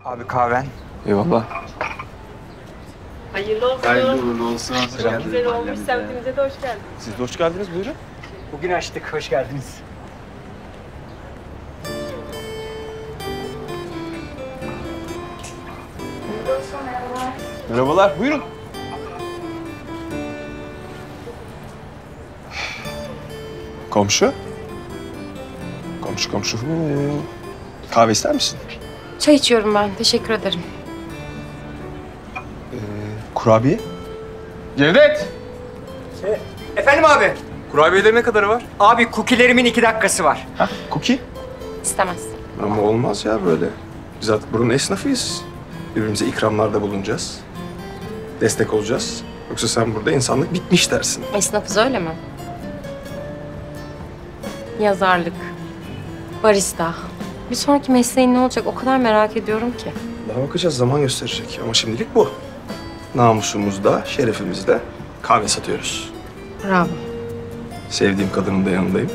Abi kahven. Eyvallah. Hayırlı olsun. Hayırlı uğurlu olsun. Çok güzel olmuş. Semtimize de hoş geldiniz. Siz de hoş geldiniz, buyurun. Bugün açtık. Hoş geldiniz. Merhabalar, buyurun. Komşu. Komşu. Kahve ister misin? Çay içiyorum ben. Teşekkür ederim. Kurabiye. Cevdet. Efendim abi. Kurabiyelerin ne kadarı var? Abi kukilerimin 2 dakikası var. Ha, cookie. İstemez. Ama olmaz ya böyle. Biz artık buranın esnafıyız. Birbirimize ikramlarda bulunacağız. Destek olacağız. Yoksa sen burada insanlık bitmiş dersin. Esnafız öyle mi? Yazarlık, barista. Bir sonraki mesleğin ne olacak o kadar merak ediyorum ki. Daha bakacağız, zaman gösterecek. Ama şimdilik bu. Namusumuzda, şerefimizde kahve satıyoruz. Bravo. Sevdiğim kadının da yanındayım.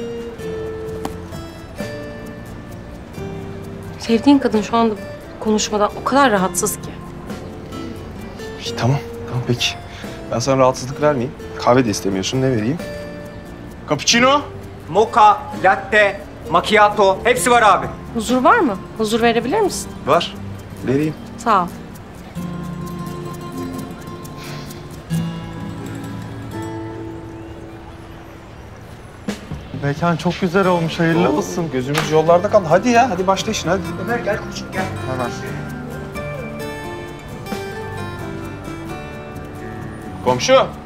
Sevdiğin kadın şu anda konuşmadan o kadar rahatsız ki. İyi, tamam peki. Ben sana rahatsızlık vermeyeyim. Kahve de istemiyorsun, ne vereyim? Cappuccino. Moka, latte, macchiato hepsi var abi. Huzur var mı? Huzur verebilir misin? Var. Vereyim. Sağ ol. Mekan çok güzel olmuş. Hayırlı olsun. Gözümüz yollarda kaldı. Hadi ya, hadi başla işine hadi. Ömer gel koçum gel. Hemen. Komşu.